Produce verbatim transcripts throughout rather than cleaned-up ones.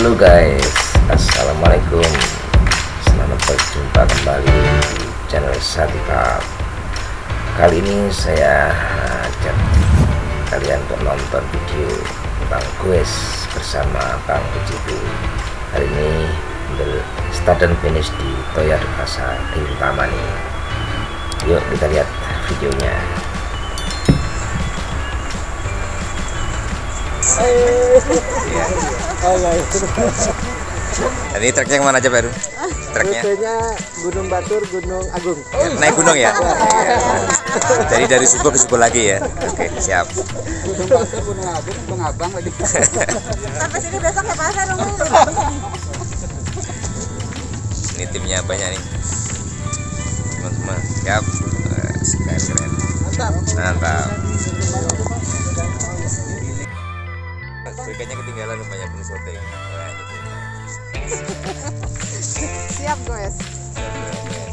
Halo guys, assalamualaikum. Selamat berjumpa kembali di channel Satifab. Kali ini saya ajak kalian untuk nonton video tentang goes bersama Bang B J P. Hari ini ambil start dan finish di Toya Devasa di Utama nih. Yuk kita lihat videonya. Iya. Ini truknya kemana aja baru? Truknya? Rutenya Gunung Batur, Gunung Agung. Naik gunung ya? Jadi dari Subo ke Subo lagi ya? Oke, siap. Gunung Batur, Gunung Agung, Gunung Abang lagi. Sampai sini besok ya pasar dong. Ini timnya banyak nih. Teman-teman, siap. Keren, keren. Mantap. Bekanya ketinggalan rupanya penuh syuting. Wah, gitu. Siap guys. Siap, guys.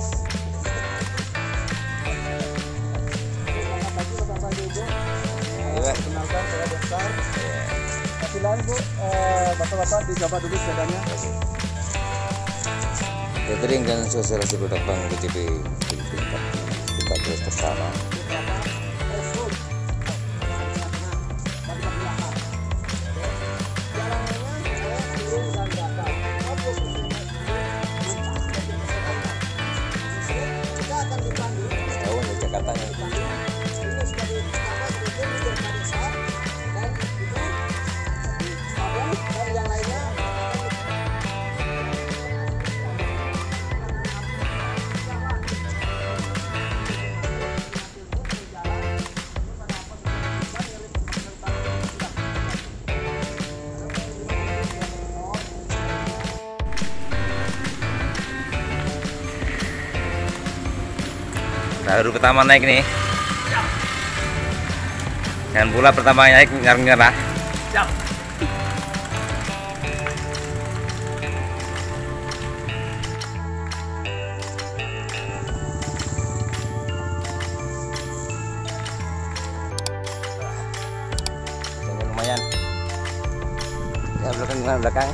Iya. Kenalkan saya Dokter. Iya. Silakan Bu, eh, bapak-bapak dicoba dulu sepedanya. Catering dan sosialisasi produk Bang B J P kita terus bersama. Tahu nih Jakarta nya. Baru pertama naik nih. Jangan pula pertama naik nyerah-nyerah. Jangan lumayan. Ya belakang belakang.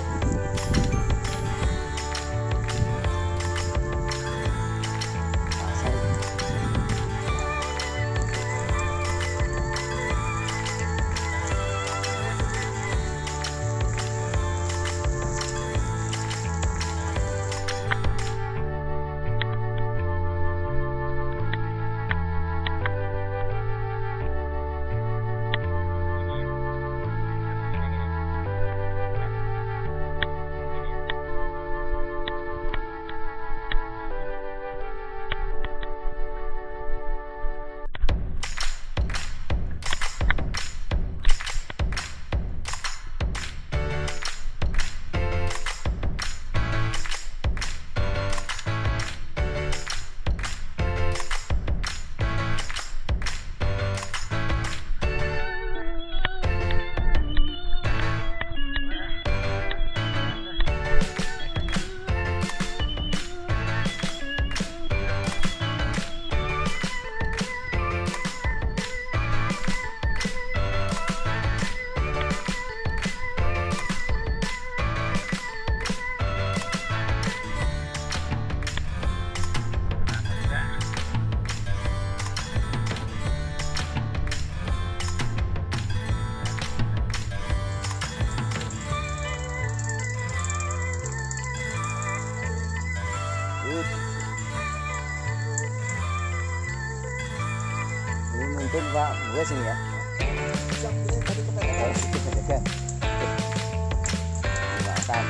Ini mungkin Pak, gue sini ya. Silakan.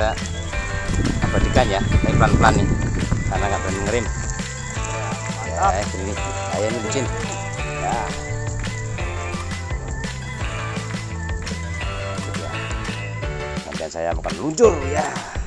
kita abadikan ya, tapi pelan-pelan nih karena nggak berani ngerem. Ya, ini saya ini bucin ya. Kemudian saya akan meluncur ya.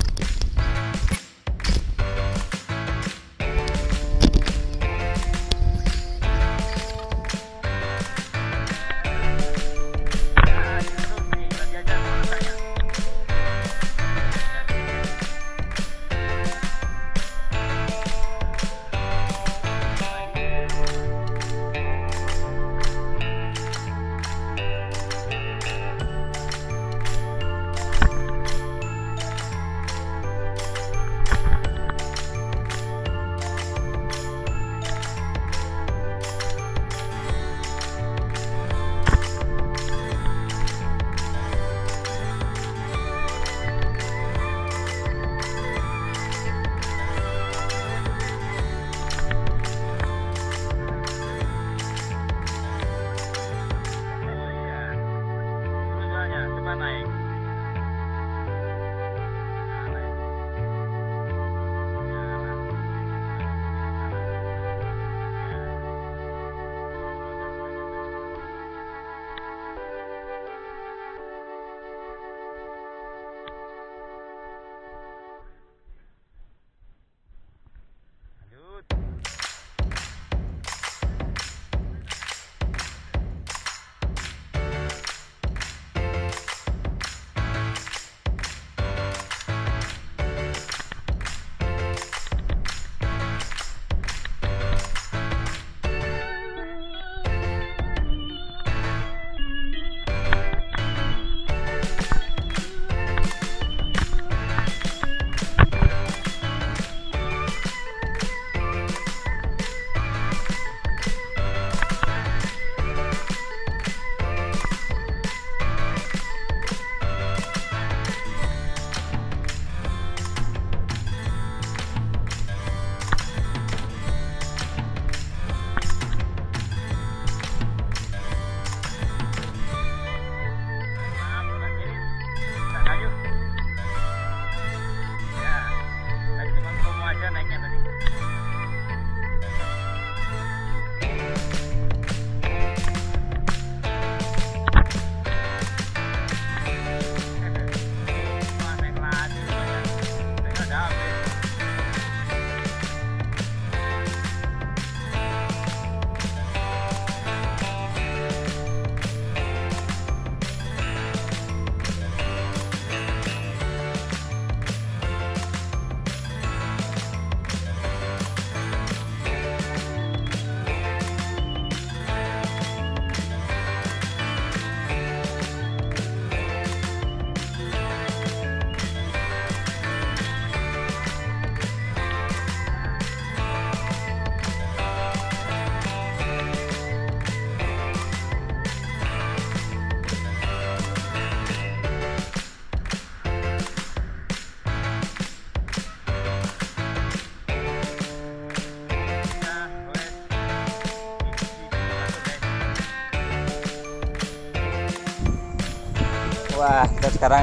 Wah, kita sekarang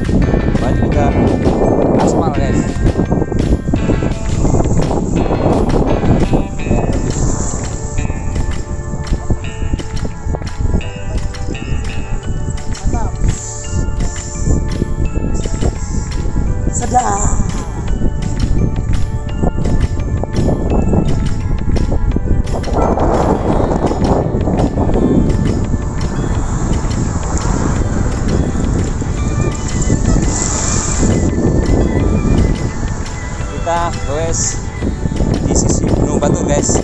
balik ke aspal guys. Mantap. Sedap. Kita guys di sisi Gunung Batur guys.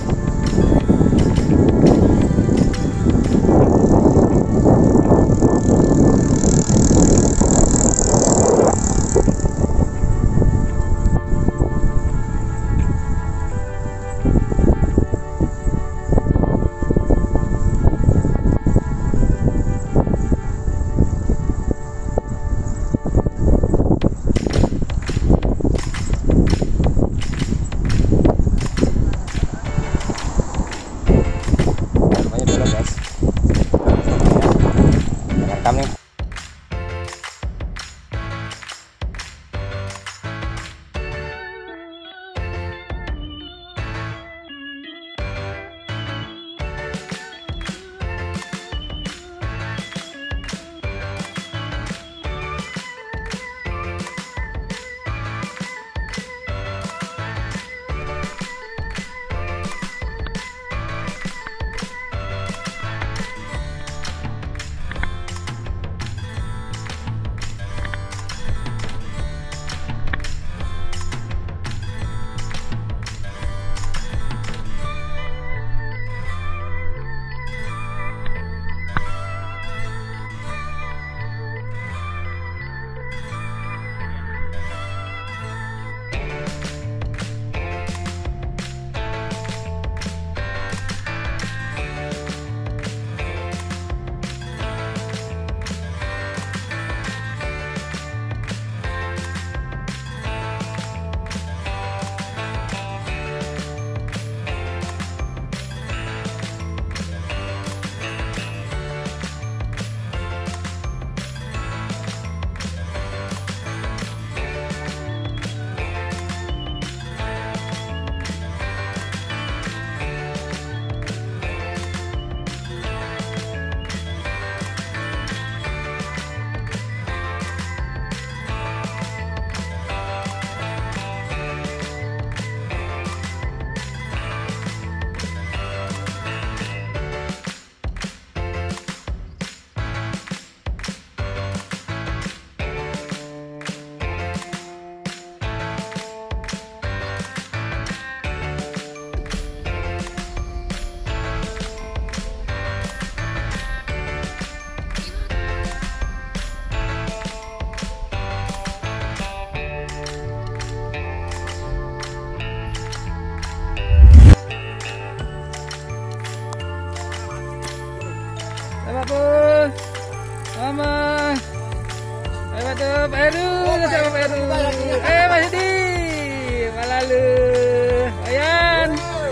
Hebat Pun. Mama. Hebat tuh Pak Heru. Sama Pak Heru. Eh Mas Yudi. Malalu. Ayan.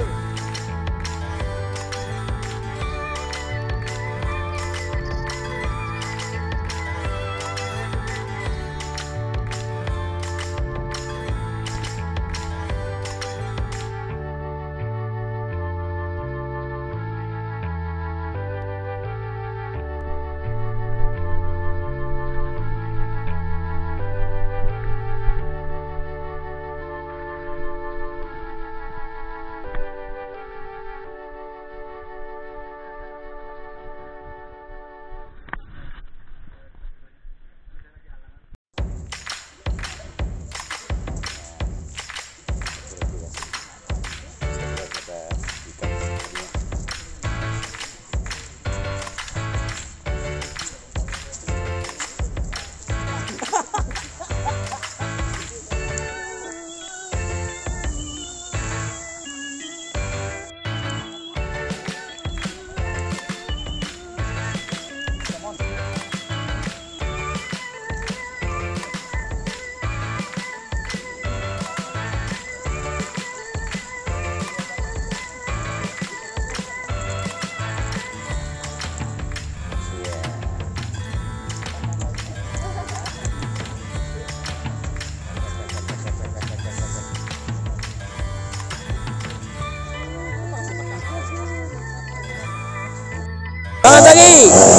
Banget lagi.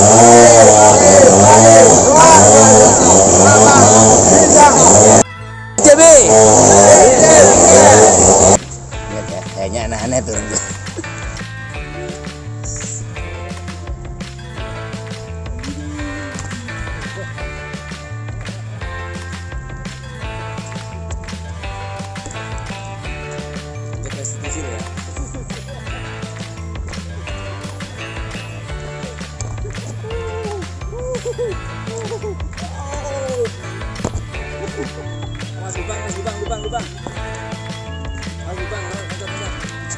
C B. Lihat ya, kayaknya anak-anak turun. Mas lubang, mas lubang, lubang, lubang. Mas lubang, loncat, loncat.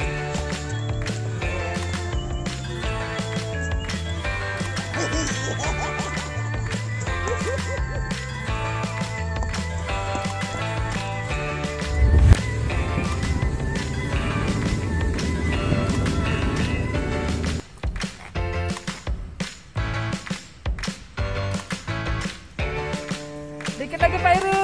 Dikit lagi Pak Heru.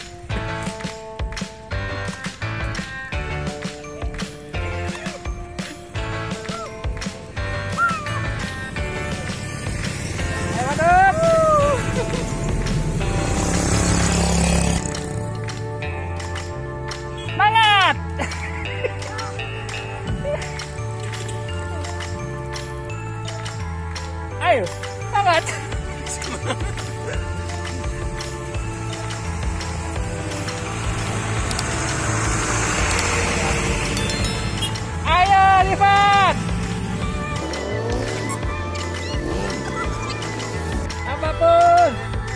Semangat. Ayo, semangat. Ayo, lipat. Apapun.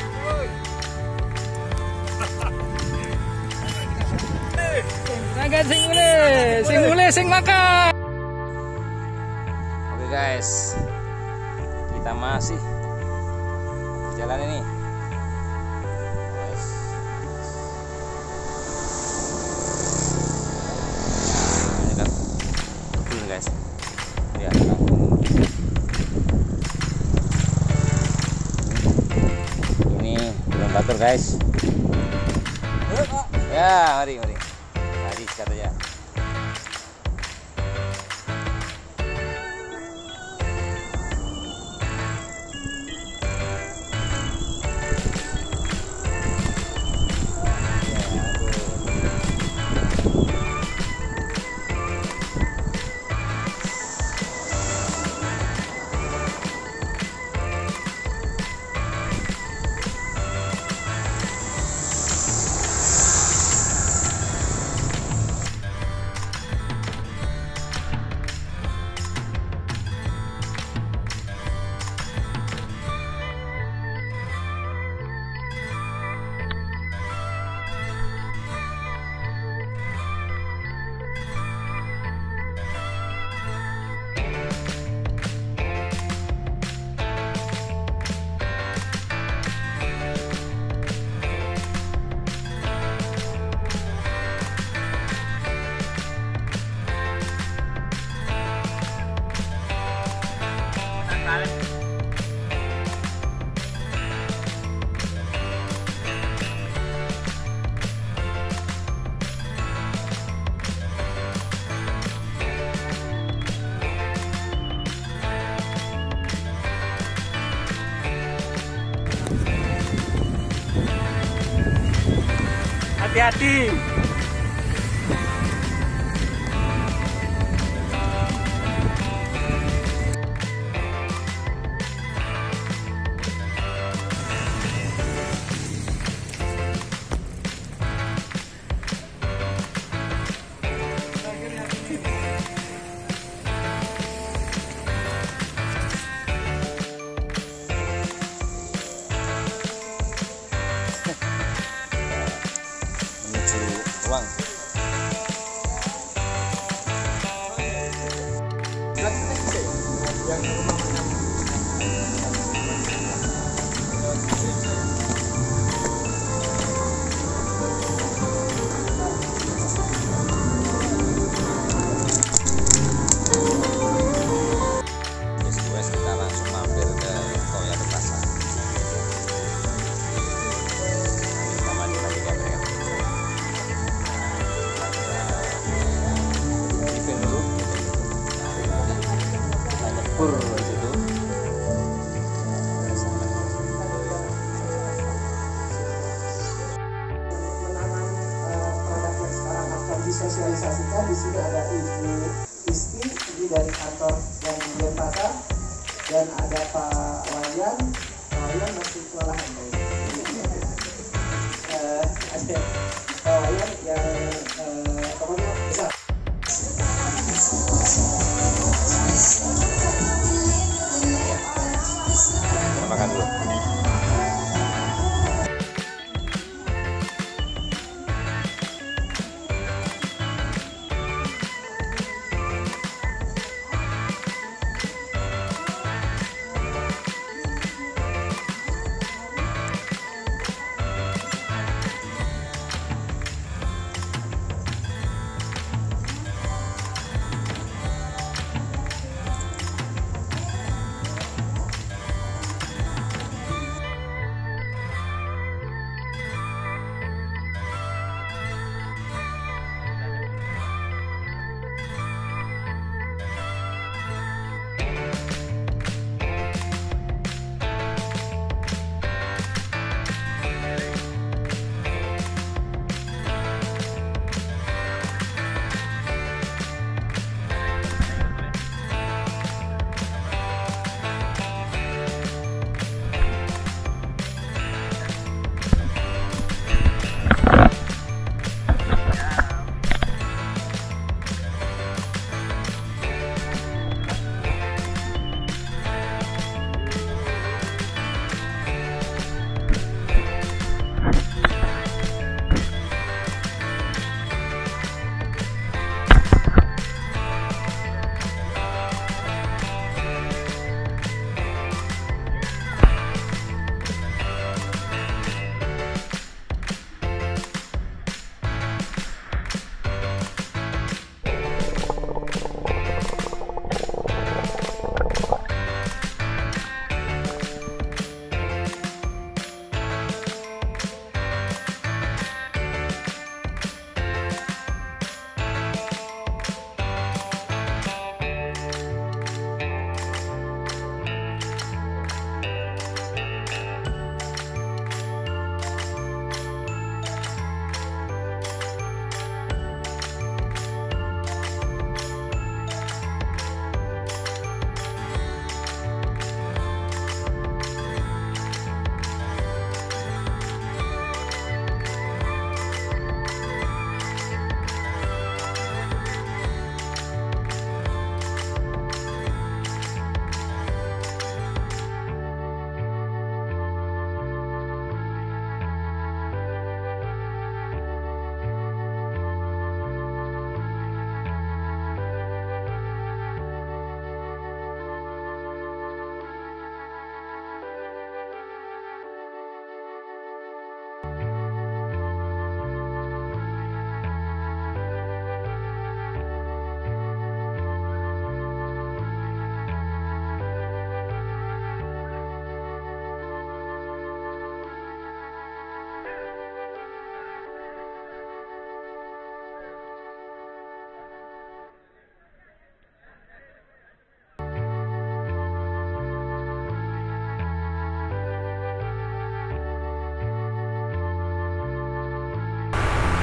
Naga sing mule, sing mule sing makan. Oke guys, kita masih di jalan ini. Guys. Nah, ini kan kebun guys. Lihat kebun. Ini belum batur guys. Ya, mari, mari. Mari katanya. Hati-hati. Uang. Wes kita langsung mampir ke Toya Terpasa. Kita mandi lagi ya mereka. Pur di situ. Menanam eh, produk yang sekarang akan disosialisasikan. Di sini ada Ibu Isti, ini dari kantor yang di Denpasar, dan ada Pak Wayan. Pak Wayan masih kelelahan kayaknya. Eh, ada Pak Wayan yang eh, pokoknya besar. Kita makan dulu.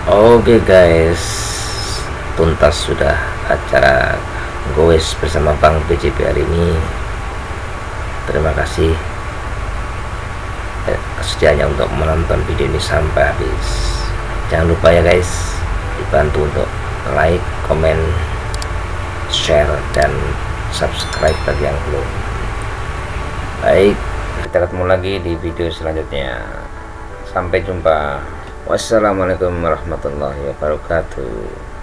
Oke guys, tuntas sudah acara goes bersama Bang B J P hari ini. Terima kasih eh, kesediaannya untuk menonton video ini sampai habis. Jangan lupa ya guys, dibantu untuk like, komen, share, dan subscribe bagi yang belum. Baik, kita ketemu lagi di video selanjutnya. Sampai jumpa. Wassalamualaikum warahmatullahi wabarakatuh.